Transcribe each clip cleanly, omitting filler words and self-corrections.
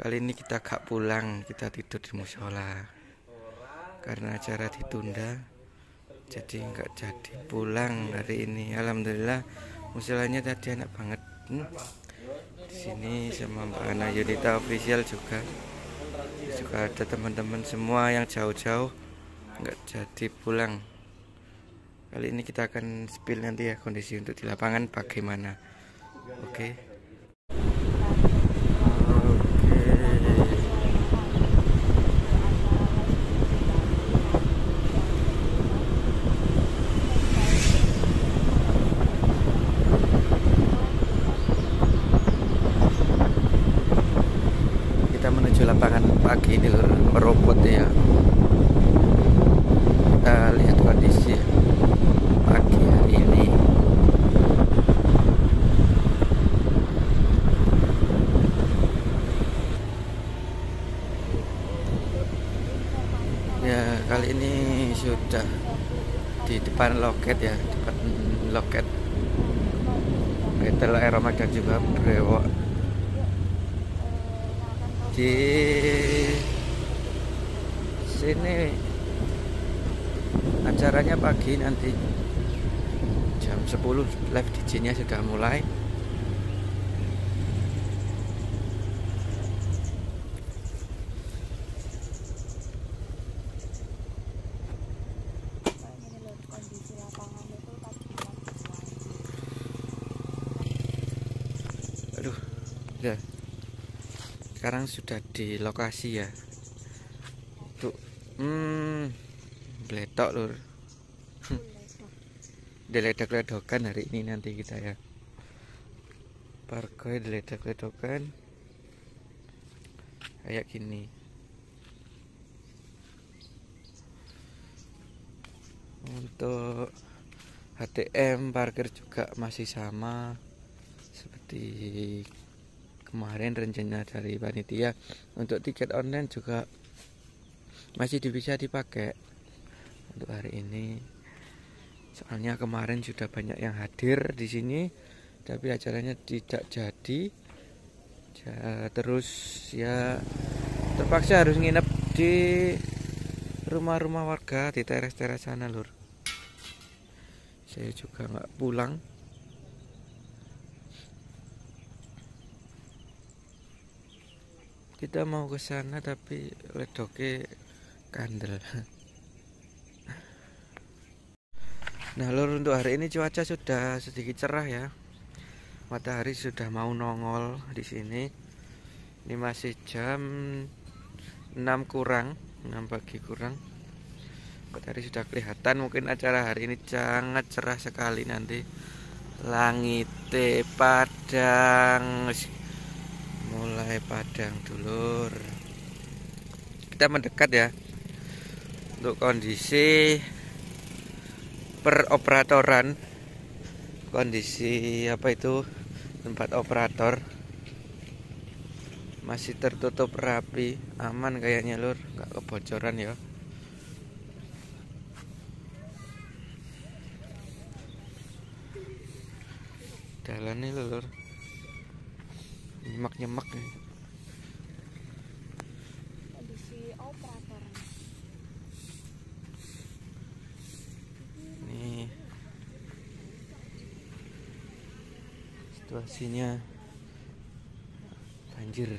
Kali ini kita gak pulang, kita tidur di musola karena acara ditunda, jadi nggak jadi pulang hari ini. Alhamdulillah musolanya tadi enak banget. Di sini sama Mbak Ana Yunita official juga ada teman-teman semua yang jauh-jauh nggak jadi pulang. Kali ini kita akan spill nanti ya kondisi untuk di lapangan bagaimana. Oke. Kita menuju lapangan pagi ini meropot ya. Kita lihat kondisi pagi hari ini. Ya, kali ini sudah di depan loket ya, depan loket Betel Air Ramadan juga berewok. Di sini acaranya pagi nanti jam 10 live DJ-nya sudah mulai. Aduh, ya. Sekarang sudah di lokasi ya. Tuh, beletok lur. Diledek-ledokan hari ini nanti kita ya. Parkoi diledek-ledokan kayak gini. Untuk HTM parkir juga masih sama seperti kemarin rencana dari panitia. Untuk tiket online juga masih bisa dipakai untuk hari ini. Soalnya kemarin sudah banyak yang hadir di sini, tapi acaranya tidak jadi. Terus ya terpaksa harus nginep di rumah-rumah warga di teras-teras sana lur. Saya juga nggak pulang. Kita mau ke sana tapi ledoknya kandel. Nah lur, untuk hari ini cuaca sudah sedikit cerah ya. Matahari sudah mau nongol di sini. Ini masih jam 6 kurang, 6 pagi kurang. Matahari sudah kelihatan. Mungkin acara hari ini sangat cerah sekali nanti. Langit padang, mulai padang dulur. Kita mendekat ya. Untuk kondisi peroperatoran, kondisi apa itu tempat operator masih tertutup rapi, aman kayaknya lur, nggak kebocoran ya. Jalan nih lur, nyemak-nyemak nih. Kondisi operator. Nih situasinya banjir.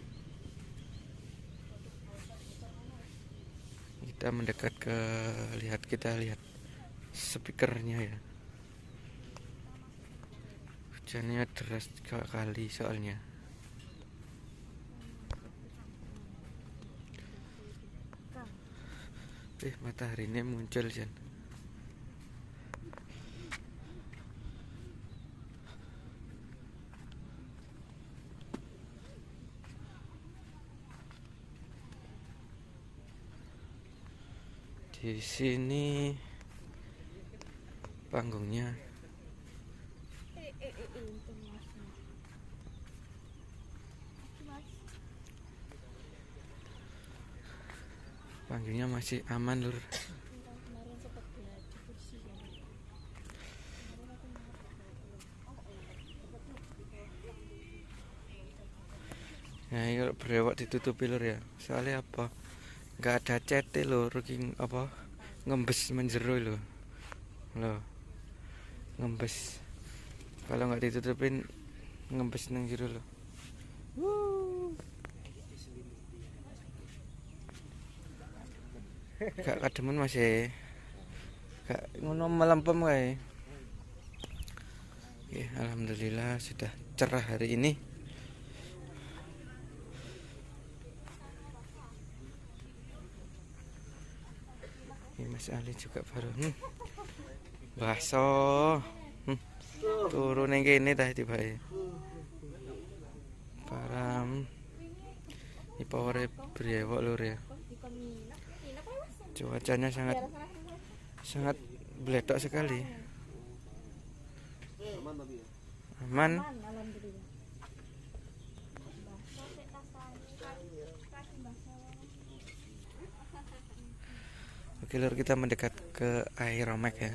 Kita mendekat ke kita lihat speakernya ya. Hujannya deras kali soalnya. Mataharinya muncul Jan. Di sini panggungnya masih aman lur. Nah, kalau brewok ditutupi lur ya. Soalnya apa? Nggak ada cete lur, apa ngembes menjero lho. Loh, ngembes. Kalau nggak ditutupin ngembes nang jero lho. Gak kademen masih. Gak ngono melempem kae. Oke, alhamdulillah sudah cerah hari ini. Ini Mas Ali juga baru bakso. Turun yang kene tah tibae. Param. Ini power brewok lur ya. Cuacanya sangat bledok sekali. Aman. Oke lur, kita mendekat ke Aeromax ya.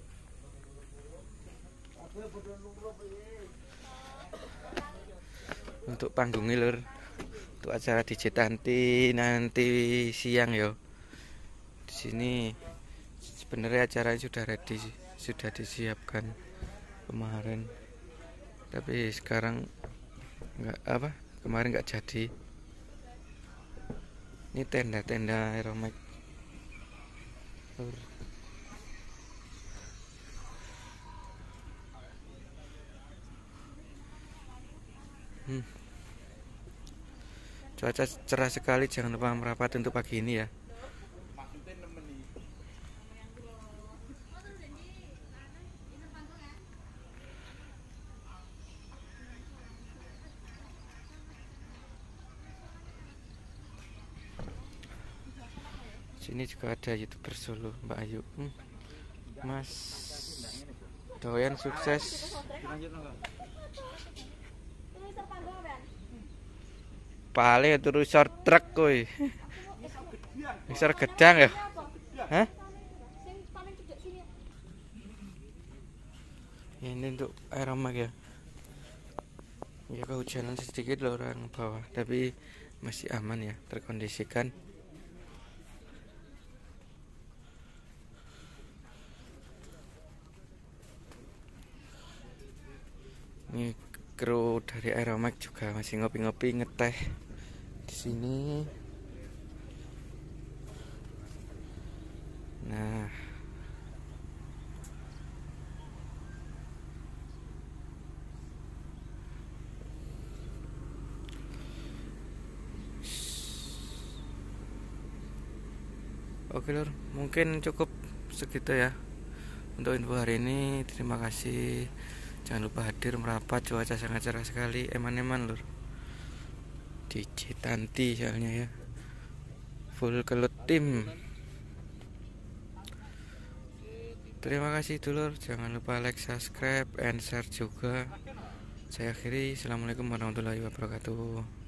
Untuk panggungnya lur, untuk acara DJ Tanti nanti siang yo. Di sini sebenarnya acaranya sudah ready, sudah disiapkan kemarin. Tapi sekarang kemarin nggak jadi. Ini tenda-tenda Aeromax. Cuaca cerah sekali, jangan lupa merapat untuk pagi ini ya. Sini juga ada YouTuber Solo, Mbak Ayu. Mas doyan sukses. Paling turu short truk kowe. Besar gedang ya? Hah? Ini untuk Aeromax ya. Ya kehujanan sedikit loh orang bawah, tapi masih aman ya, terkondisikan. Ini kru dari Aeromax juga masih ngopi-ngopi ngeteh di sini. Nah, oke lur, mungkin cukup segitu ya untuk info hari ini. Terima kasih. Jangan lupa hadir merapat, cuaca sangat cerah sekali. Eman-eman lur. DJ Tanti soalnya ya. Full kelut tim. Terima kasih dulur. Jangan lupa like, subscribe, and share juga. Saya akhiri. Assalamualaikum warahmatullahi wabarakatuh.